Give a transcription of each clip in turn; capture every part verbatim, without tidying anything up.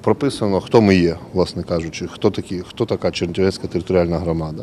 Прописано, хто ми є, власне кажучи, хто такі, хто така Чернівецька територіальна громада.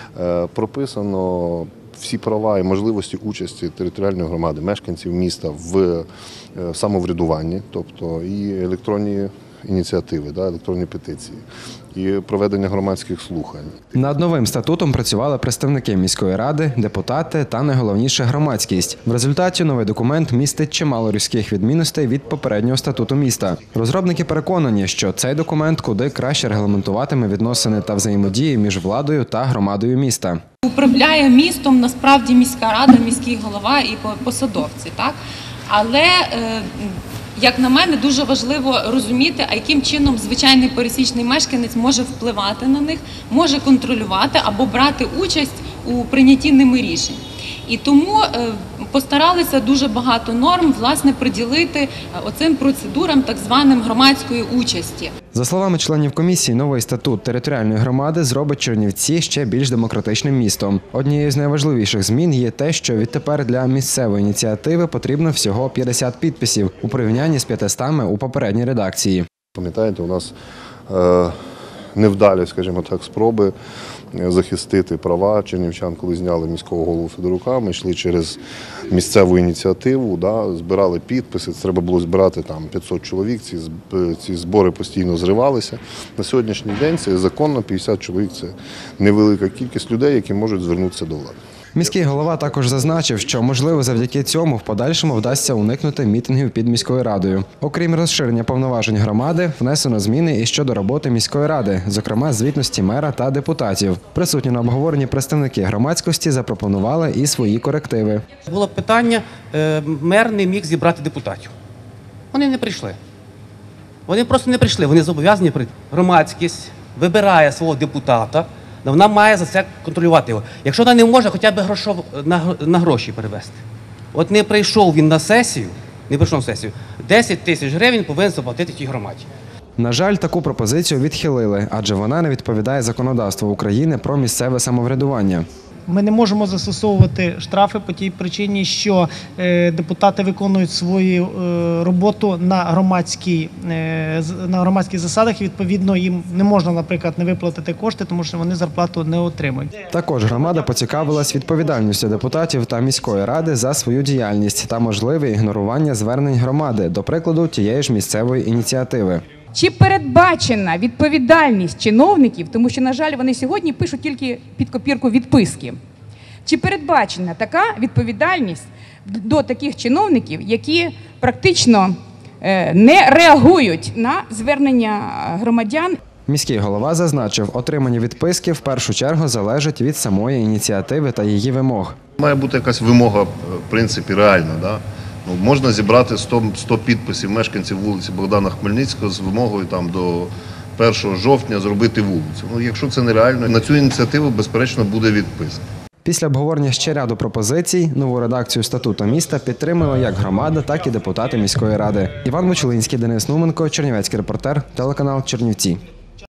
Прописано всі права і можливості участі територіальної громади, мешканців міста в самоврядуванні, тобто і електронні ініціативи, да, електронні петиції, і проведення громадських слухань. Над новим статутом працювали представники міської ради, депутати та, найголовніше, громадськість. В результаті новий документ містить чимало різких відмінностей від попереднього статуту міста. Розробники переконані, що цей документ куди краще регламентуватиме відносини та взаємодії між владою та громадою міста. Управляє містом насправді міська рада, міський голова і посадовці, так? Але як на мене, дуже важливо розуміти, а яким чином звичайний пересічний мешканець може впливати на них, може контролювати або брати участь у прийнятті ними рішень. І тому постаралися дуже багато норм, власне, приділити оцим процедурам так званим громадської участі. За словами членів комісії, новий статут територіальної громади зробить Чернівці ще більш демократичним містом. Однією з найважливіших змін є те, що відтепер для місцевої ініціативи потрібно всього п'ятдесят підписів у порівнянні з п'ятистами у попередній редакції. Пам'ятаєте, у нас е, невдалі, скажімо так, спроби захистити права чернівчан, коли зняли міського голову Федорука. Ми йшли через місцеву ініціативу, да, збирали підписи, треба було збирати там п'ятсот чоловік, ці, ці збори постійно зривалися. На сьогоднішній день це законно, п'ятдесят чоловік – це невелика кількість людей, які можуть звернутися до влади. Міський голова також зазначив, що, можливо, завдяки цьому в подальшому вдасться уникнути мітингів під міською радою. Окрім розширення повноважень громади, внесено зміни і щодо роботи міської ради, зокрема звітності мера та депутатів. Присутні на обговоренні представники громадськості запропонували і свої корективи. Було питання, мер не міг зібрати депутатів. Вони не прийшли. Вони просто не прийшли, вони зобов'язані прийти. Громадськість вибирає свого депутата, вона має за це контролювати його. Якщо вона не може, хоча б грошов, на, на гроші перевести. От не прийшов він на сесію, не прийшов на сесію, десять тисяч гривень повинен заплатити тій громаді. На жаль, таку пропозицію відхилили, адже вона не відповідає законодавству України про місцеве самоврядування. Ми не можемо застосовувати штрафи по тій причині, що депутати виконують свою роботу на громадській, на громадських засадах. Відповідно, їм не можна, наприклад, не виплатити кошти, тому що вони зарплату не отримують. Також громада поцікавилась відповідальністю депутатів та міської ради за свою діяльність та можливе ігнорування звернень громади, до прикладу, тієї ж місцевої ініціативи. Чи передбачена відповідальність чиновників, тому що, на жаль, вони сьогодні пишуть тільки під копірку відписки. Чи передбачена така відповідальність до таких чиновників, які практично не реагують на звернення громадян? Міський голова зазначив, отримання відписки в першу чергу залежить від самої ініціативи та її вимог. Має бути якась вимога, в принципі, реальна, да? Ну, можна зібрати сто, сто підписів мешканців вулиці Богдана Хмельницького з вимогою там, до першого жовтня зробити вулицю. Ну, якщо це нереально, на цю ініціативу, безперечно, буде відписка. Після обговорення ще ряду пропозицій нову редакцію статуту міста підтримали як громада, так і депутати міської ради. Іван Мочулинський, Денис Нуменко, Чернівецький репортер, телеканал Чернівці.